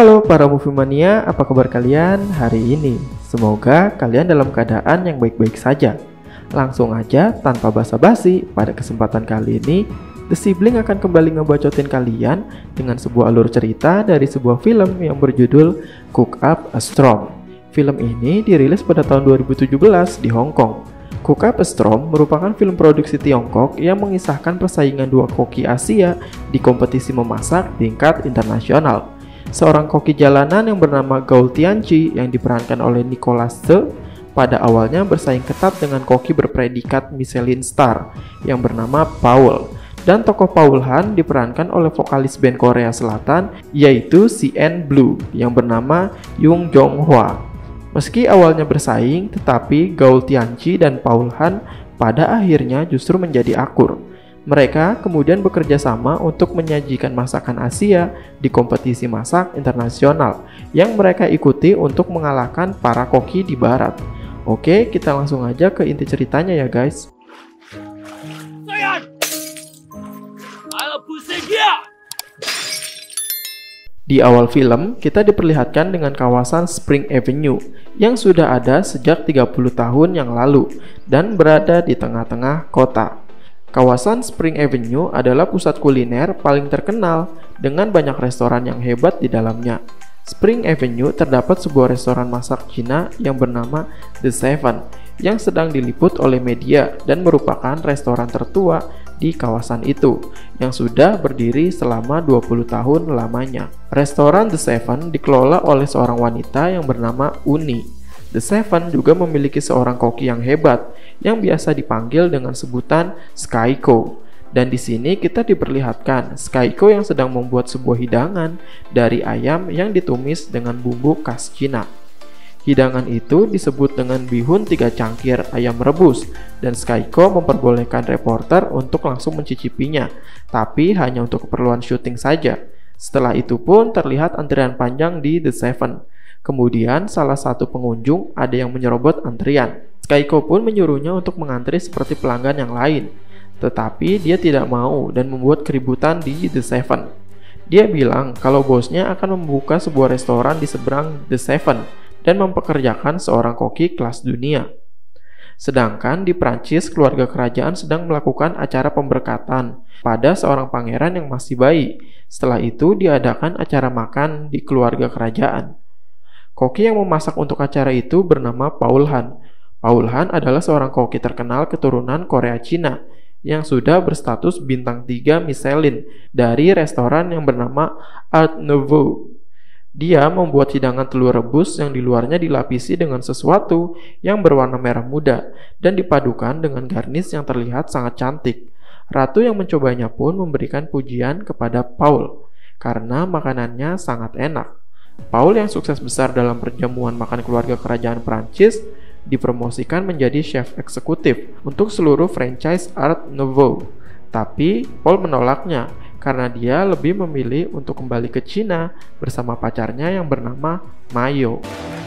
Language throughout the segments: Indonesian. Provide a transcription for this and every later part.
Halo para movie mania, apa kabar kalian hari ini? Semoga kalian dalam keadaan yang baik-baik saja. Langsung aja tanpa basa-basi, pada kesempatan kali ini The Sibling akan kembali ngebacotin kalian dengan sebuah alur cerita dari sebuah film yang berjudul Cook Up a Storm. Film ini dirilis pada tahun 2017 di Hong Kong. Cook Up a Storm merupakan film produksi Tiongkok yang mengisahkan persaingan dua koki Asia di kompetisi memasak tingkat internasional. Seorang koki jalanan yang bernama Gao Tianqi yang diperankan oleh Nicholas Tse pada awalnya bersaing ketat dengan koki berpredikat Michelin Star yang bernama Paul. Dan tokoh Paul Han diperankan oleh vokalis band Korea Selatan yaitu CN Blue yang bernama Jung Jong Hwa. Meski awalnya bersaing, tetapi Gao Tianqi dan Paul Han pada akhirnya justru menjadi akur. Mereka kemudian bekerja sama untuk menyajikan masakan Asia di kompetisi masak internasional yang mereka ikuti untuk mengalahkan para koki di barat. Oke, kita langsung aja ke inti ceritanya ya guys. Di awal film, kita diperlihatkan dengan kawasan Spring Avenue yang sudah ada sejak 30 tahun yang lalu dan berada di tengah-tengah kota. Kawasan Spring Avenue adalah pusat kuliner paling terkenal dengan banyak restoran yang hebat di dalamnya. Spring Avenue terdapat sebuah restoran masak Cina yang bernama The Seven yang sedang diliput oleh media dan merupakan restoran tertua di kawasan itu yang sudah berdiri selama 20 tahun lamanya. Restoran The Seven dikelola oleh seorang wanita yang bernama Uni. The Seven juga memiliki seorang koki yang hebat yang biasa dipanggil dengan sebutan Skyko. Dan di sini kita diperlihatkan Skyko yang sedang membuat sebuah hidangan dari ayam yang ditumis dengan bumbu khas Cina. Hidangan itu disebut dengan bihun 3 cangkir ayam rebus dan Skyko memperbolehkan reporter untuk langsung mencicipinya, tapi hanya untuk keperluan syuting saja. Setelah itu pun terlihat antrian panjang di The Seven. Kemudian salah satu pengunjung ada yang menyerobot antrian. Skyko pun menyuruhnya untuk mengantri seperti pelanggan yang lain. Tetapi dia tidak mau dan membuat keributan di The Seven. Dia bilang kalau bosnya akan membuka sebuah restoran di seberang The Seven dan mempekerjakan seorang koki kelas dunia. Sedangkan di Prancis, keluarga kerajaan sedang melakukan acara pemberkatan pada seorang pangeran yang masih bayi. Setelah itu diadakan acara makan di keluarga kerajaan. Koki yang memasak untuk acara itu bernama Paul Han. Paul Han adalah seorang koki terkenal keturunan Korea Cina yang sudah berstatus bintang 3 Michelin dari restoran yang bernama Art Nouveau. Dia membuat hidangan telur rebus yang di luarnya dilapisi dengan sesuatu yang berwarna merah muda dan dipadukan dengan garnish yang terlihat sangat cantik. Ratu yang mencobanya pun memberikan pujian kepada Paul karena makanannya sangat enak. Paul yang sukses besar dalam perjamuan makan keluarga kerajaan Prancis dipromosikan menjadi chef eksekutif untuk seluruh franchise Art Nouveau. Tapi Paul menolaknya karena dia lebih memilih untuk kembali ke Cina bersama pacarnya yang bernama Mayo.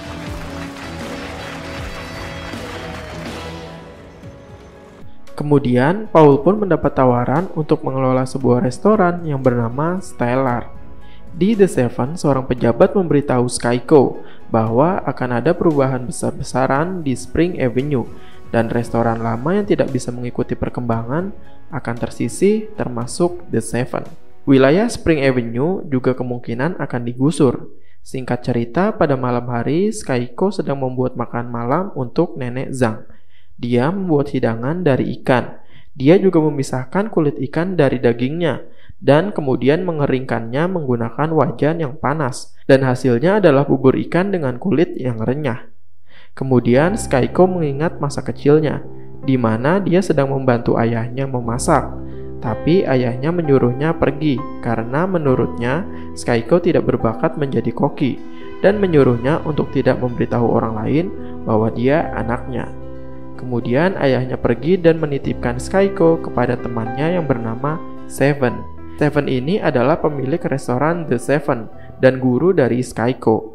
Kemudian Paul pun mendapat tawaran untuk mengelola sebuah restoran yang bernama Stellar. Di The Seven, seorang pejabat memberitahu Skyko bahwa akan ada perubahan besar-besaran di Spring Avenue dan restoran lama yang tidak bisa mengikuti perkembangan akan tersisih termasuk The Seven. Wilayah Spring Avenue juga kemungkinan akan digusur. Singkat cerita, pada malam hari Skyko sedang membuat makan malam untuk Nenek Zhang. Dia membuat hidangan dari ikan. Dia juga memisahkan kulit ikan dari dagingnya dan kemudian mengeringkannya menggunakan wajan yang panas, dan hasilnya adalah bubur ikan dengan kulit yang renyah. Kemudian Skyko mengingat masa kecilnya, di mana dia sedang membantu ayahnya memasak, tapi ayahnya menyuruhnya pergi karena menurutnya Skyko tidak berbakat menjadi koki, dan menyuruhnya untuk tidak memberitahu orang lain bahwa dia anaknya. Kemudian ayahnya pergi dan menitipkan Skyko kepada temannya yang bernama Seven. Seven ini adalah pemilik restoran The Seven dan guru dari Skyko.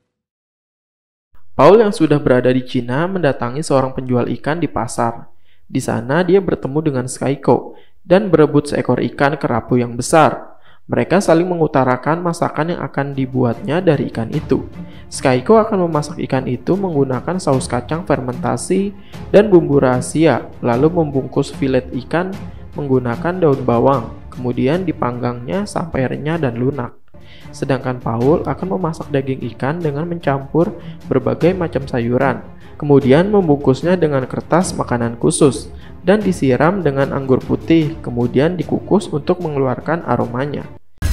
Paul yang sudah berada di Cina mendatangi seorang penjual ikan di pasar. Di sana dia bertemu dengan Skyko dan berebut seekor ikan kerapu yang besar. Mereka saling mengutarakan masakan yang akan dibuatnya dari ikan itu. Skyko akan memasak ikan itu menggunakan saus kacang fermentasi dan bumbu rahasia, lalu membungkus filet ikan menggunakan daun bawang, kemudian dipanggangnya sampai renyah dan lunak. Sedangkan Paul akan memasak daging ikan dengan mencampur berbagai macam sayuran, kemudian membungkusnya dengan kertas makanan khusus dan disiram dengan anggur putih, kemudian dikukus untuk mengeluarkan aromanya.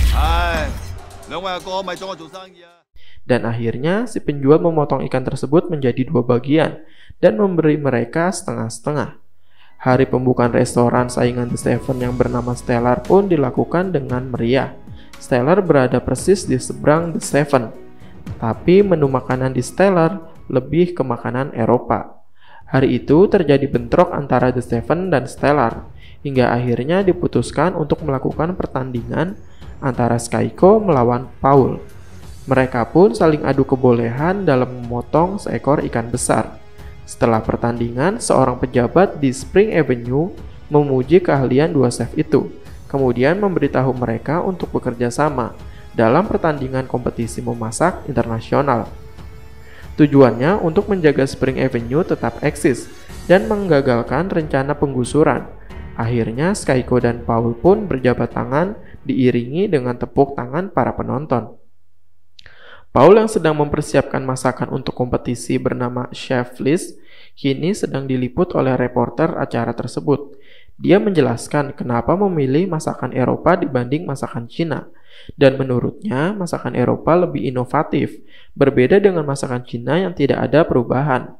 Dan akhirnya si penjual memotong ikan tersebut menjadi 2 bagian dan memberi mereka setengah-setengah. Hari pembukaan restoran saingan The Seven yang bernama Stellar pun dilakukan dengan meriah. Stellar berada persis di seberang The Seven, tapi menu makanan di Stellar lebih ke makanan Eropa. Hari itu terjadi bentrok antara The Seven dan Stellar, hingga akhirnya diputuskan untuk melakukan pertandingan antara Skyko melawan Paul. Mereka pun saling adu kebolehan dalam memotong seekor ikan besar. Setelah pertandingan, seorang pejabat di Spring Avenue memuji keahlian 2 chef itu, kemudian memberitahu mereka untuk bekerja sama dalam pertandingan kompetisi memasak internasional. Tujuannya untuk menjaga Spring Avenue tetap eksis dan menggagalkan rencana penggusuran. Akhirnya Skyko dan Paul pun berjabat tangan diiringi dengan tepuk tangan para penonton. Paul yang sedang mempersiapkan masakan untuk kompetisi bernama Chef List kini sedang diliput oleh reporter acara tersebut. Dia menjelaskan kenapa memilih masakan Eropa dibanding masakan Cina. Dan menurutnya, masakan Eropa lebih inovatif, berbeda dengan masakan Cina yang tidak ada perubahan.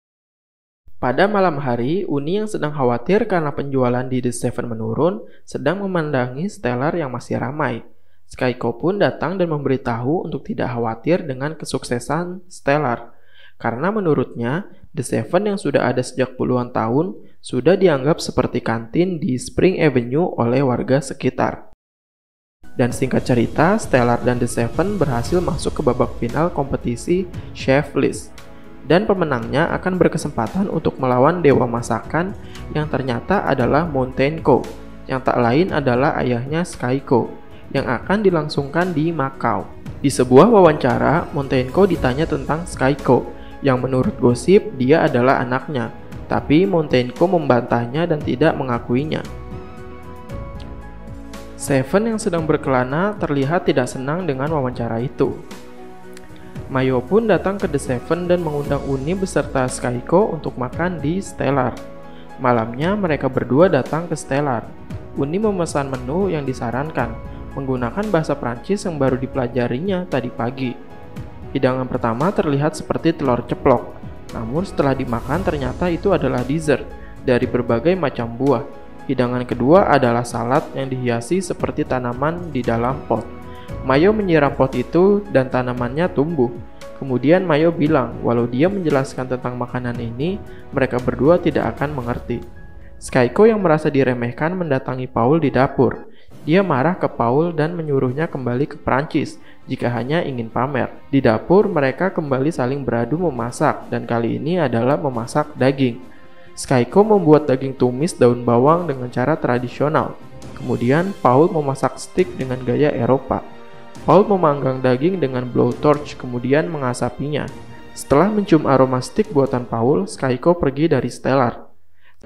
Pada malam hari, Uni yang sedang khawatir karena penjualan di The Seven menurun, sedang memandangi Stellar yang masih ramai. Skyko pun datang dan memberitahu untuk tidak khawatir dengan kesuksesan Stellar. Karena menurutnya, The Seven yang sudah ada sejak puluhan tahun sudah dianggap seperti kantin di Spring Avenue oleh warga sekitar. Dan singkat cerita, Stellar dan The Seven berhasil masuk ke babak final kompetisi Chef List. Dan pemenangnya akan berkesempatan untuk melawan dewa masakan yang ternyata adalah Montaigne, yang tak lain adalah ayahnya Skyko, yang akan dilangsungkan di Macau. Di sebuah wawancara, Montaigne ditanya tentang Skyko, yang menurut gosip dia adalah anaknya, tapi Montaigne membantahnya dan tidak mengakuinya. Seven yang sedang berkelana terlihat tidak senang dengan wawancara itu. Mayo pun datang ke The Seven dan mengundang Uni beserta Skyko untuk makan di Stellar. Malamnya mereka berdua datang ke Stellar. Uni memesan menu yang disarankan, menggunakan bahasa Prancis yang baru dipelajarinya tadi pagi. Hidangan pertama terlihat seperti telur ceplok, namun setelah dimakan ternyata itu adalah dessert dari berbagai macam buah. Hidangan kedua adalah salad yang dihiasi seperti tanaman di dalam pot. Mayo menyiram pot itu dan tanamannya tumbuh. Kemudian Mayo bilang walau dia menjelaskan tentang makanan ini, mereka berdua tidak akan mengerti. Skyko yang merasa diremehkan mendatangi Paul di dapur. Dia marah ke Paul dan menyuruhnya kembali ke Prancis jika hanya ingin pamer. Di dapur mereka kembali saling beradu memasak dan kali ini adalah memasak daging. Skyko membuat daging tumis daun bawang dengan cara tradisional. Kemudian Paul memasak steak dengan gaya Eropa. Paul memanggang daging dengan blowtorch kemudian mengasapinya. Setelah mencium aroma steak buatan Paul, Skyko pergi dari Stellar.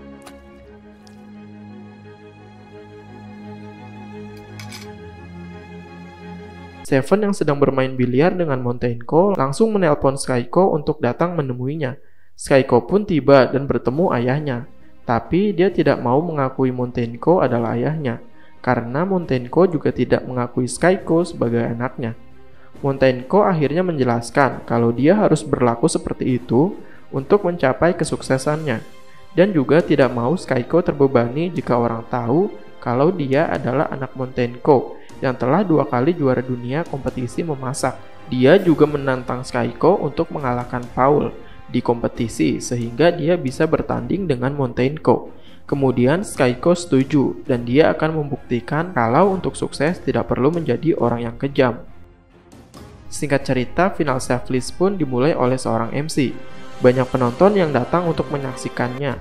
Seven yang sedang bermain biliar dengan Montaigne langsung menelpon Skyko untuk datang menemuinya. Skyko pun tiba dan bertemu ayahnya, tapi dia tidak mau mengakui Montaigne adalah ayahnya, karena Montaigne juga tidak mengakui Skyko sebagai anaknya. Montaigne akhirnya menjelaskan kalau dia harus berlaku seperti itu untuk mencapai kesuksesannya, dan juga tidak mau Skyko terbebani jika orang tahu kalau dia adalah anak Montaigne yang telah 2 kali juara dunia kompetisi memasak. Dia juga menantang Skyko untuk mengalahkan Paul di kompetisi sehingga dia bisa bertanding dengan Montaigne. Kemudian Skyko setuju dan dia akan membuktikan kalau untuk sukses tidak perlu menjadi orang yang kejam. Singkat cerita, final Chef List pun dimulai oleh seorang MC. Banyak penonton yang datang untuk menyaksikannya.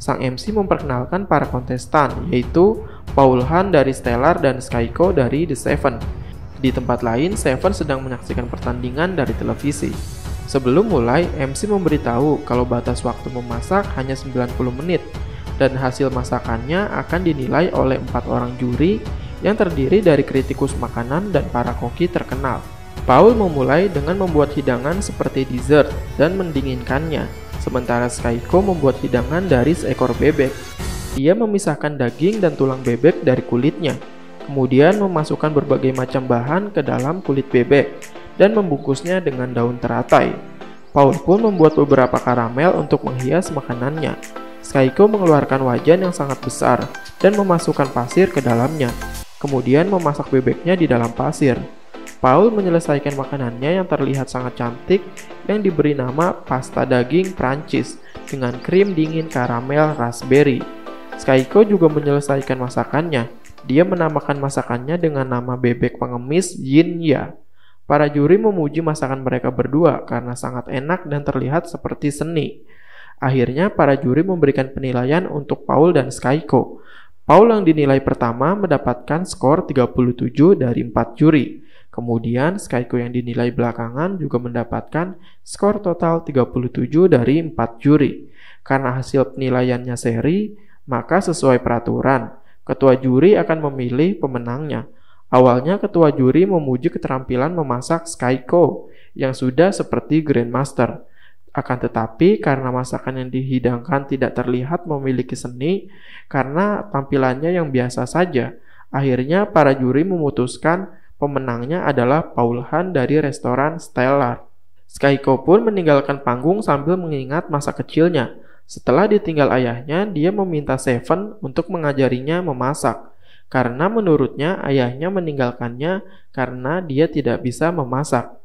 sang MC memperkenalkan para kontestan, yaitu Paul Han dari Stellar dan Skyko dari The Seven. Di tempat lain, Seven sedang menyaksikan pertandingan dari televisi. Sebelum mulai, MC memberitahu kalau batas waktu memasak hanya 90 menit dan hasil masakannya akan dinilai oleh 4 orang juri yang terdiri dari kritikus makanan dan para koki terkenal. Paul memulai dengan membuat hidangan seperti dessert dan mendinginkannya, sementara Skyko membuat hidangan dari seekor bebek. Dia memisahkan daging dan tulang bebek dari kulitnya, kemudian memasukkan berbagai macam bahan ke dalam kulit bebek dan membungkusnya dengan daun teratai. Paul pun membuat beberapa karamel untuk menghias makanannya. Skyko mengeluarkan wajan yang sangat besar dan memasukkan pasir ke dalamnya, kemudian memasak bebeknya di dalam pasir. Paul menyelesaikan makanannya yang terlihat sangat cantik yang diberi nama pasta daging Prancis dengan krim dingin karamel raspberry. Skyko juga menyelesaikan masakannya. Dia menamakan masakannya dengan nama bebek pengemis Yin Ya. Para juri memuji masakan mereka berdua karena sangat enak dan terlihat seperti seni. Akhirnya para juri memberikan penilaian untuk Paul dan Skyko. Paul yang dinilai pertama mendapatkan skor 37 dari 4 juri. Kemudian Skyko yang dinilai belakangan juga mendapatkan skor total 37 dari 4 juri. Karena hasil penilaiannya seri, maka sesuai peraturan, ketua juri akan memilih pemenangnya. Awalnya ketua juri memuji keterampilan memasak Skyko yang sudah seperti Grandmaster. Akan tetapi karena masakan yang dihidangkan tidak terlihat memiliki seni karena tampilannya yang biasa saja, akhirnya para juri memutuskan pemenangnya adalah Paul Han dari restoran Stellar. Skyko pun meninggalkan panggung sambil mengingat masa kecilnya. Setelah ditinggal ayahnya, dia meminta Seven untuk mengajarinya memasak. Karena menurutnya ayahnya meninggalkannya karena dia tidak bisa memasak.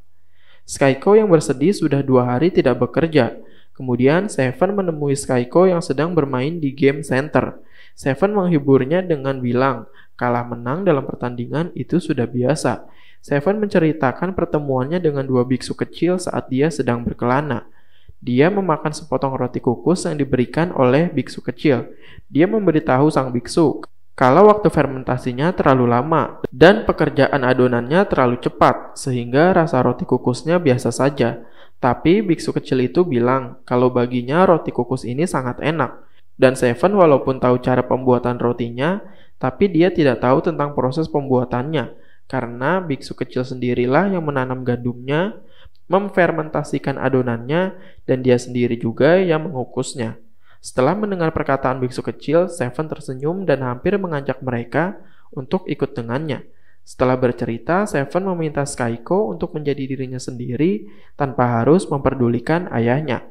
Skyko yang bersedih sudah 2 hari tidak bekerja. Kemudian Seven menemui Skyko yang sedang bermain di game center. Seven menghiburnya dengan bilang, kalah menang dalam pertandingan itu sudah biasa. Seven menceritakan pertemuannya dengan 2 biksu kecil saat dia sedang berkelana. Dia memakan sepotong roti kukus yang diberikan oleh biksu kecil. Dia memberitahu sang biksu kalau waktu fermentasinya terlalu lama dan pekerjaan adonannya terlalu cepat sehingga rasa roti kukusnya biasa saja. Tapi biksu kecil itu bilang kalau baginya roti kukus ini sangat enak. Dan Seven walaupun tahu cara pembuatan rotinya, tapi dia tidak tahu tentang proses pembuatannya, karena biksu kecil sendirilah yang menanam gandumnya, memfermentasikan adonannya, dan dia sendiri juga yang mengukusnya. Setelah mendengar perkataan biksu kecil, Seven tersenyum dan hampir mengajak mereka untuk ikut dengannya. Setelah bercerita, Seven meminta Skyko untuk menjadi dirinya sendiri tanpa harus memperdulikan ayahnya.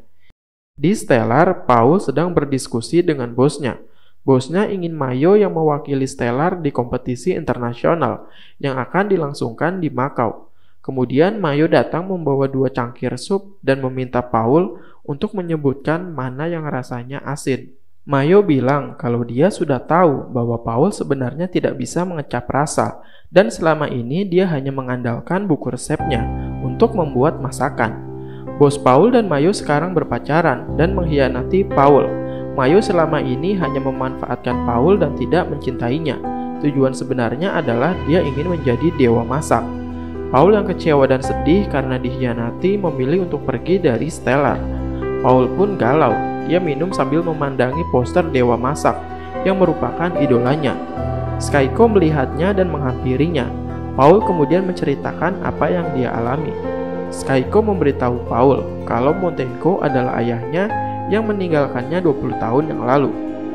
Di Stellar, Paul sedang berdiskusi dengan bosnya. Bosnya ingin Mayo yang mewakili Stellar di kompetisi internasional yang akan dilangsungkan di Macau. Kemudian Mayo datang membawa 2 cangkir sup dan meminta Paul untuk menyebutkan mana yang rasanya asin. Mayo bilang kalau dia sudah tahu bahwa Paul sebenarnya tidak bisa mengecap rasa dan selama ini dia hanya mengandalkan buku resepnya untuk membuat masakan. Bos Paul dan Mayo sekarang berpacaran dan mengkhianati Paul. Mayo selama ini hanya memanfaatkan Paul dan tidak mencintainya. Tujuan sebenarnya adalah dia ingin menjadi dewa masak. Paul yang kecewa dan sedih karena dikhianati memilih untuk pergi dari Stellar. Paul pun galau. Dia minum sambil memandangi poster dewa masak yang merupakan idolanya. Skyko melihatnya dan menghampirinya. Paul kemudian menceritakan apa yang dia alami. Skyko memberitahu Paul kalau Montenko adalah ayahnya yang meninggalkannya 20 tahun yang lalu.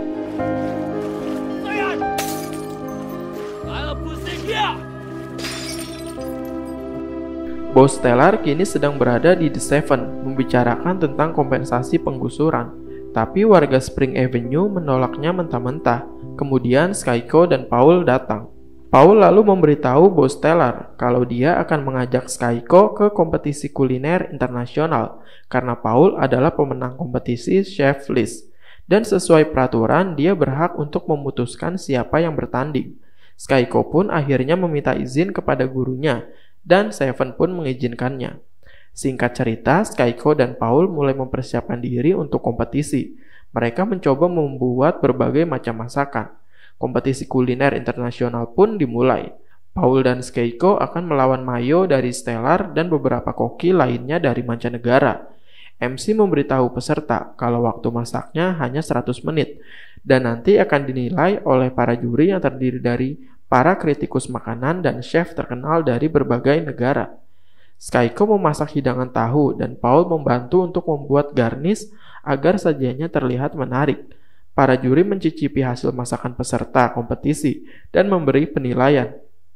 Bos Stellar kini sedang berada di The Seven membicarakan tentang kompensasi penggusuran. Tapi warga Spring Avenue menolaknya mentah-mentah. Kemudian Skyko dan Paul datang. Paul lalu memberitahu bos Stellar kalau dia akan mengajak Skyko ke kompetisi kuliner internasional karena Paul adalah pemenang kompetisi Chef List. Dan sesuai peraturan, dia berhak untuk memutuskan siapa yang bertanding. Skyko pun akhirnya meminta izin kepada gurunya dan Seven pun mengizinkannya. Singkat cerita, Skyko dan Paul mulai mempersiapkan diri untuk kompetisi. Mereka mencoba membuat berbagai macam masakan. Kompetisi kuliner internasional pun dimulai. Paul dan Skeiko akan melawan Mayo dari Stellar dan beberapa koki lainnya dari mancanegara. MC memberitahu peserta kalau waktu masaknya hanya 100 menit dan nanti akan dinilai oleh para juri yang terdiri dari para kritikus makanan dan chef terkenal dari berbagai negara. Skeiko memasak hidangan tahu dan Paul membantu untuk membuat garnish agar sajiannya terlihat menarik. Para juri mencicipi hasil masakan peserta kompetisi dan memberi penilaian.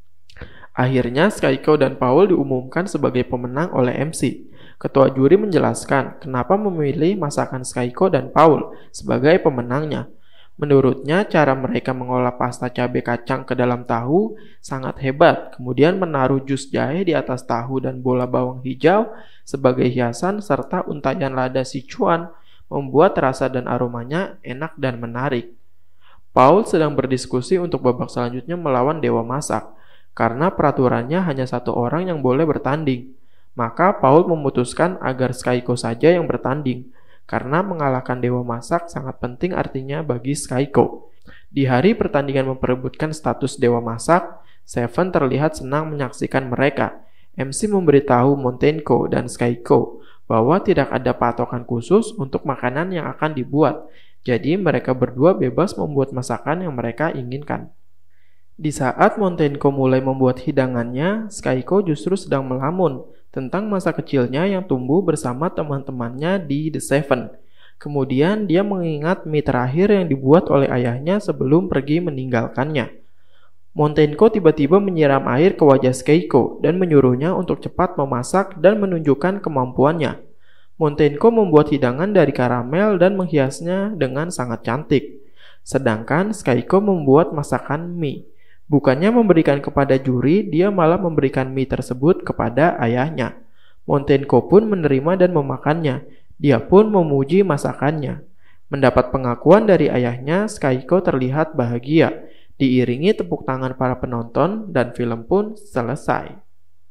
Akhirnya, Skeiko dan Paul diumumkan sebagai pemenang oleh MC. Ketua juri menjelaskan kenapa memilih masakan Skeiko dan Paul sebagai pemenangnya. Menurutnya, cara mereka mengolah pasta cabai kacang ke dalam tahu sangat hebat, kemudian menaruh jus jahe di atas tahu dan bola bawang hijau sebagai hiasan serta untayan lada Sichuan membuat rasa dan aromanya enak dan menarik. Paul sedang berdiskusi untuk babak selanjutnya melawan Dewa Masak, karena peraturannya hanya satu orang yang boleh bertanding. Maka Paul memutuskan agar Skeiko saja yang bertanding, karena mengalahkan Dewa Masak sangat penting artinya bagi Skeiko. Di hari pertandingan memperebutkan status Dewa Masak, Seven terlihat senang menyaksikan mereka. MC memberitahu Montenko dan Skeiko bahwa tidak ada patokan khusus untuk makanan yang akan dibuat, jadi mereka berdua bebas membuat masakan yang mereka inginkan. Di saat Montenko mulai membuat hidangannya, Skeiko justru sedang melamun tentang masa kecilnya yang tumbuh bersama teman-temannya di The Seven. Kemudian dia mengingat mie terakhir yang dibuat oleh ayahnya sebelum pergi meninggalkannya. Montenko tiba-tiba menyiram air ke wajah Skeiko dan menyuruhnya untuk cepat memasak dan menunjukkan kemampuannya. Montenko membuat hidangan dari karamel dan menghiasnya dengan sangat cantik. Sedangkan Skeiko membuat masakan mie. Bukannya memberikan kepada juri, dia malah memberikan mie tersebut kepada ayahnya. Montenko pun menerima dan memakannya. Dia pun memuji masakannya. Mendapat pengakuan dari ayahnya, Skeiko terlihat bahagia. Diiringi tepuk tangan para penonton dan film pun selesai.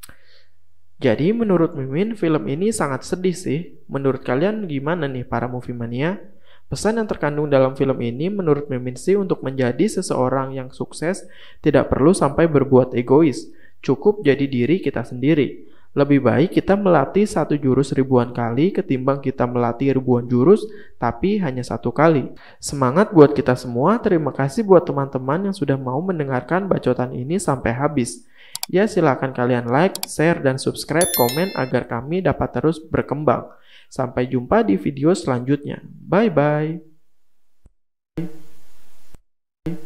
Jadi menurut Mimin, film ini sangat sedih sih. Menurut kalian gimana nih para movie mania? Pesan yang terkandung dalam film ini menurut Mimin sih untuk menjadi seseorang yang sukses tidak perlu sampai berbuat egois. Cukup jadi diri kita sendiri. Lebih baik kita melatih satu jurus ribuan kali ketimbang kita melatih ribuan jurus tapi hanya satu kali. Semangat buat kita semua, terima kasih buat teman-teman yang sudah mau mendengarkan bacotan ini sampai habis. Ya silakan kalian like, share, dan subscribe, komen agar kami dapat terus berkembang. Sampai jumpa di video selanjutnya. Bye-bye.